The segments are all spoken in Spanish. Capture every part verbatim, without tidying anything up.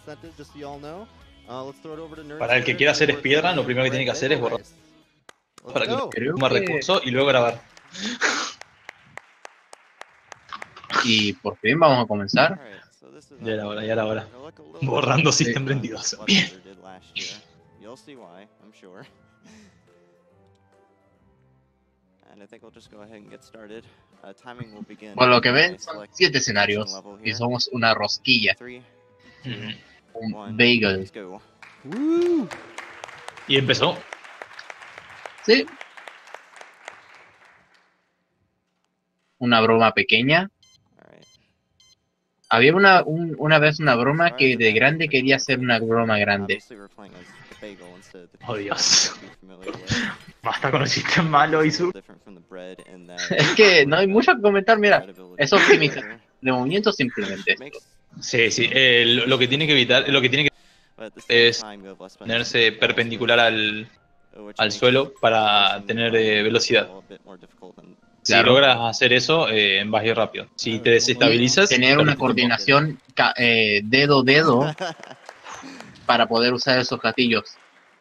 Para el que quiera hacer speedrun, lo primero que tiene que hacer es borrar para que tome recursos y luego grabar. Y por fin vamos a comenzar. Ya era hora, ya era hora. Borrando System Sí. veintidós. Bien. Por lo que ven, son siete escenarios y somos una rosquilla, Ujú. un bagel. Y empezó. Sí. Una broma pequeña. Había una, un- una vez una broma que de grande quería hacer una broma grande. Oh Dios. Basta con el sistema malo y su... Es que no hay mucho que comentar, mira. Es optimización de movimiento simplemente esto. Sí, sí. eh, lo, lo que tiene que evitar, lo que tiene que es ponerse perpendicular al, al suelo para tener eh, velocidad. Si Claro. logras hacer eso, eh, vas a ir rápido. Si te Y desestabilizas, tener una perdiste tiempo. coordinación ca- eh, dedo-dedo para poder usar esos gatillos.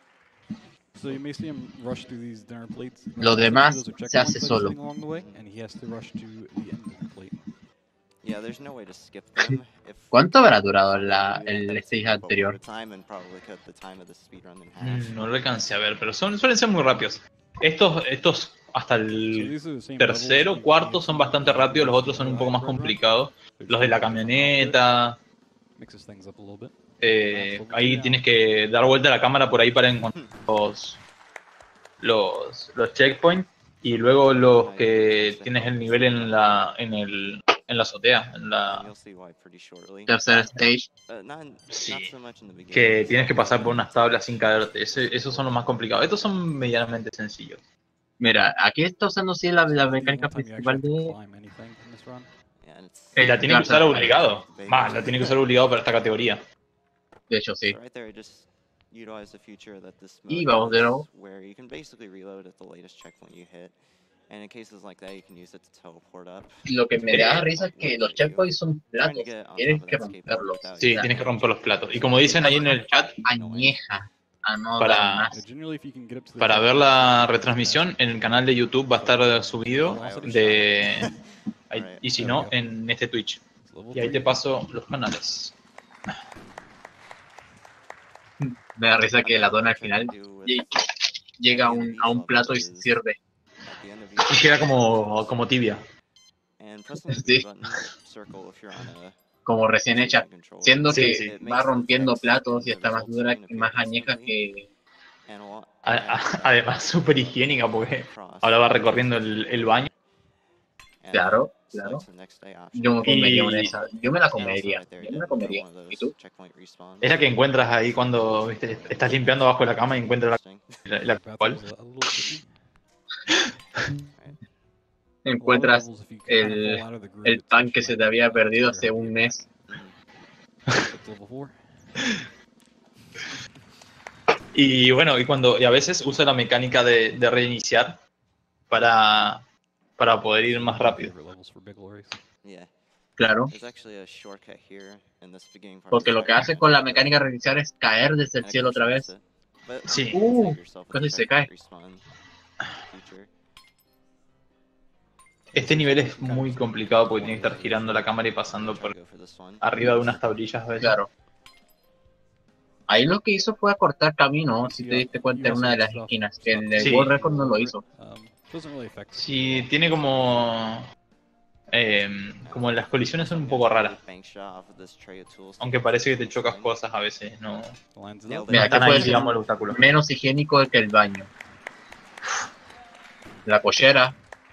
Lo demás se hace solo. ¿Cuánto habrá durado la, el stage anterior? Mm, No lo alcancé a ver, pero son, suelen ser muy rápidos. Estos, estos hasta el tercero, cuarto son bastante rápidos, los otros son un poco más complicados. Los de la camioneta, eh, ahí tienes que dar vuelta a la cámara por ahí para encontrar los, los, los checkpoints y luego los que tienes el nivel en la, en el, en la azotea, en la, Tercer stage. sí, que tienes que pasar por unas tablas sin caerte. Ese- esos son los más complicados. Estos son medianamente sencillos. Mira, aquí está usando sí la, la mecánica principal de... Eh, la tiene que usar Garza. obligado. Más, la tiene que usar obligado para esta categoría. De hecho, sí. Y vamos de nuevo. Lo que me da risa es que los checkpoints son platos. Tienes que romperlos. Sí, O sea, tienes que romper los platos. Y como dicen ahí en el chat, añeja a no dar para, más. para ver la retransmisión, en el canal de YouTube va a estar subido de... Y si no, en este Twitch. Y ahí te paso los canales. Me da risa que la dona al final lle- llega a un, a un plato y se sirve. Y queda como, como tibia. Sí, como recién hecha. Siendo Sí, que sí. va rompiendo platos y está más dura y más añeja que... A- a- Además, súper higiénica porque ahora va recorriendo el, el baño. Claro, claro. Yo me comería una de Y esas. Yo me la comería. Yo me la comería. ¿Y tú? es la que encuentras ahí cuando ¿viste? Estás limpiando abajo de la cama y encuentras la, la, la cual. Encuentras el, el pan que se te había perdido hace un mes. Y bueno, y cuando y a veces usa la mecánica de, de reiniciar para, para poder ir más rápido. Claro. Porque lo que hace con la mecánica de reiniciar es caer desde el cielo otra vez. Sí. Uh, casi se cae. Este nivel es muy complicado porque tiene que estar girando la cámara y pasando por arriba de unas tablillas a veces. Claro. Ahí lo que hizo fue acortar camino, si te diste cuenta, en una de las esquinas. Que en el Sí. World Record no lo hizo. Sí, tiene como... eh, como las colisiones son un poco raras. Aunque parece que te chocas cosas a veces, no... Mira, están que ahí, puede ser digamos, el obstáculo. menos higiénico que el baño. La pollera.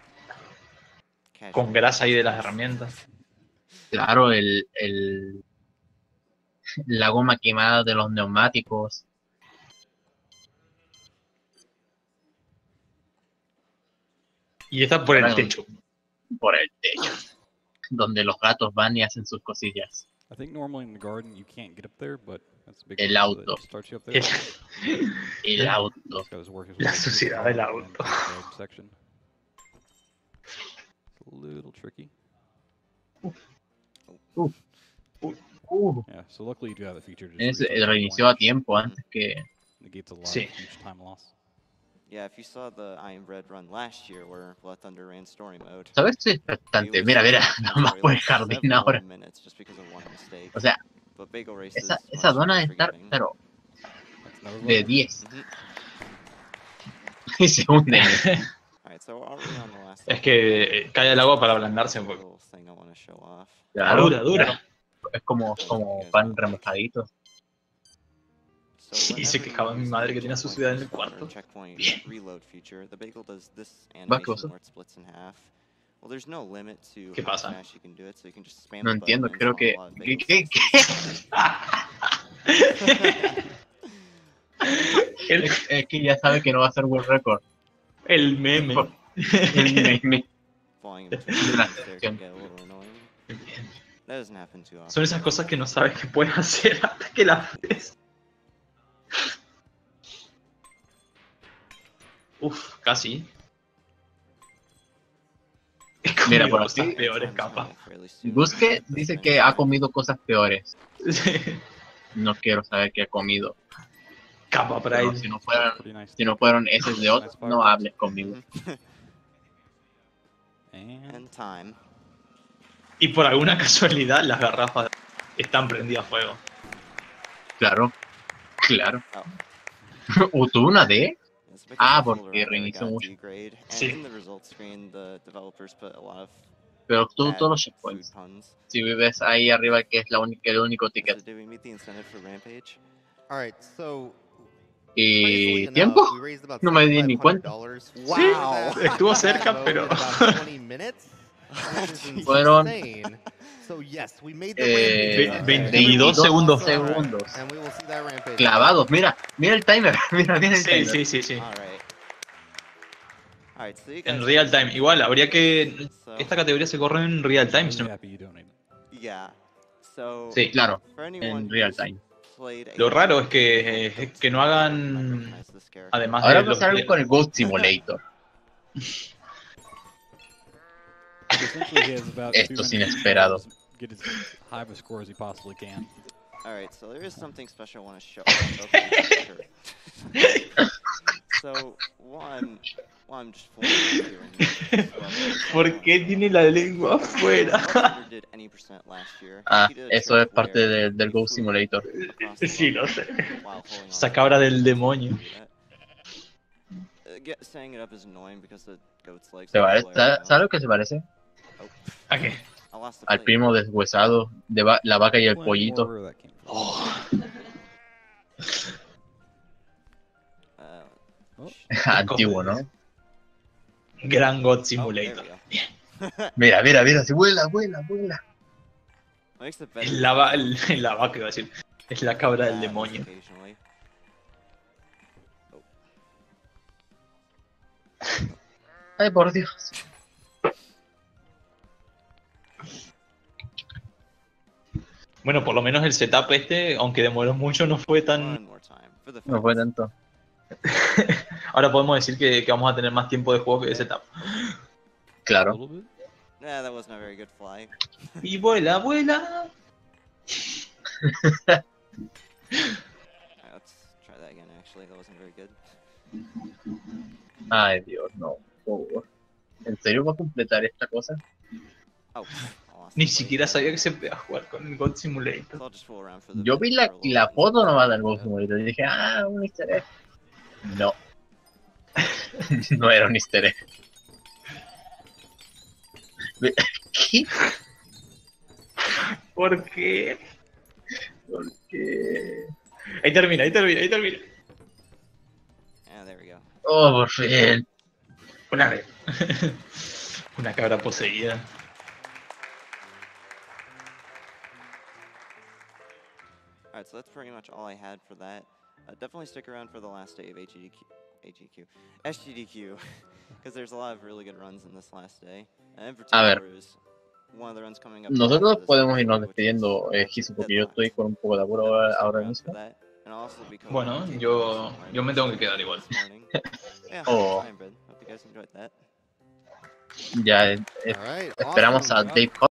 Con grasa ahí de las herramientas. Claro, el, el, la goma quemada de los neumáticos. Y está por el Ahora, techo. Por el techo. Donde los gatos van y hacen sus cosillas. El auto. El, El auto. la suciedad del auto. Uh, Uh, Yeah, so luckily you do have the feature to es, just restart the reinició a point. tiempo antes que... Negates a lot Sí. of huge time loss. Yeah, if you saw the Iron Red run last year where Blood Thunder ran story mode, ¿Sabes? Estoy he expectante. was Mira, mira, losing nomás inventory por el loss jardín several ahora. minutes just because of one mistake. O sea, But Bagel Race esa, is esa much dona more de estar, forgiving. pero That's another de level. diez. Mhm. Y se hunde. Alright, so already on the last Es level, que cae el agua para ablandarse un one poco. little thing I want to show off. Claro, Dura, dura. es como, como pan remojadito. So Y se whenever quejaba you mi use madre the que tiene checkpoint suciedad en el respawn or cuarto. checkpoint Bien. reload feature, the Bagel does this ¿qué animation cosa? where it splits in half. Well, there's no limit to ¿Qué how pasa? fast you can do it, so you can just spam No the button entiendo, and creo spawn que... a lot of ¿Qué? Bagel ¿Qué? sauces. El, Es, es que ya sabe que no va a ser World Record. el meme. El meme. Falling in between De la buttons there sección. can get a little annoying. That doesn't happen too often. Son esas cosas que no sabes que puedes hacer hasta que las ves. Uf, casi. He Mira, comido por cosas aquí, peores, Time's capaz. coming fairly soon. Busque The dice finish que ha line. comido cosas peores. No quiero saber qué ha comido. Capa Pero Pride. si no That's fueran, pretty nice. si no fueron esos de otros, Nice no fireworks. hables conmigo. Mhm. And And time. Y por alguna casualidad las garrafas están prendidas a fuego. Claro, claro. Oh. ¿O tuvo una D? It's because Ah, I fooled porque around there, it reinició got mucho. degrade, and Sí. in the results screen, the developers put a lot of Pero tú bad todos los food checkpoints. puns. Si vives ahí arriba, que es la única, el único So ticket. did we meet the incentive for Rampage? All right, so ¿Y crazily tiempo? enough, we raised about No me di ni seventy-five hundred cuenta. dollars Wow. for that- Estuvo that cerca, mode pero- in about twenty minutes, which is Fueron- insane. So yes, we made the Eh, rampage. Ve- incentive. veintidós Everyone segundos. wants some, Segundos. And we will see that rampage. Clavados, mira, mira el timer, mira, mira el Sí, timer. sí, sí, sí. Alright. Alright, so you guys En have real seen time. the Igual, habría que... videos, so- Esta categoría se corre en real time. si really no- happy you donated. Yeah. So Sí. Claro, for anyone en real who's time. played Lo a- raro es que, eh, es que no hagan... recognize this character. Además Ahora de va a los... pasar algo con el Ghost Simulator. Essentially, he has about Esto two es minutes to inesperado. Get as high of a score as he possibly can. Alright, so there is something special I want to show. Okay, sure. So, while I'm, while I'm just fooling around here in this level, ¿Por qué tiene la lengua afuera? Bloodsucker did any percent last year. Ah, He did a eso es trick parte where del, del he Ghost flew Simulator. across the Sí, lo level sé. while holding on Esa to cabra the del goat's demonio. legs to do that. Uh, get, setting it up is annoying because the goat's legs ¿Se are parece? flared ¿Sabes out. ¿Sabes lo que se parece? Oh, ¿A qué? I lost the Al plate. primo deshuesado de va- la vaca y el Explain pollito. more where that came from. Oh, Uh, Oh, Antiguo, ¿no? Gran God oh, there Simulator. we go. Mira, mira, mira, si vuela, vuela, vuela. Makes it better Es la, va- el- la vaca, iba a decir. Es la cabra del battles demonio. occasionally. Ay, por Dios. Bueno, por lo menos el setup este, aunque demoró mucho, no fue tan... One more time for the No fue fans. tanto. Ahora podemos decir que, que vamos a tener más tiempo de juego que de setup. a Claro. little bit. Nah, that wasn't a very good fly. Y vuela, vuela. Alright, let's try that again. Actually, that wasn't very good. Ay, Dios, no. Por favor. ¿En serio va a completar esta cosa? Oh, I lost Ni the plate siquiera there. sabía que se podía jugar con el God So Simulator. I'll just fool around for the Yo vi la, for a little la bit and foto see nomás what del we Ghost get. Simulator y dije, ah, un easter egg. No. No era un easter egg. Ve- ¿Qué? ¿Por qué? ¿Por qué? Ahí termina, ahí termina, ahí termina. Yeah, there we go. Oh, por fin. Una vez. Una cabra poseída. Alright, so that's pretty much all I had for that. Uh, definitely stick around for the last day of H G D Q, H G Q, S G D Q, because there's a lot of really good runs in this last day. And in A ver. particular is one of the runs coming up. Nosotros after this podemos one, irnos which is despidiendo, eh, Ratchet Gizu, porque yo Deadline. estoy con un poco de apuro Definitely ahora, stick ahora around for mismo. that. And I'll also be Bueno, co-commentating yo- some yo me Iron tengo que Bread quedar igual. this morning. Yeah, Oh. Iron Bread. Hope you guys enjoyed that. Ya eh, All right, esperamos a awesome. Dave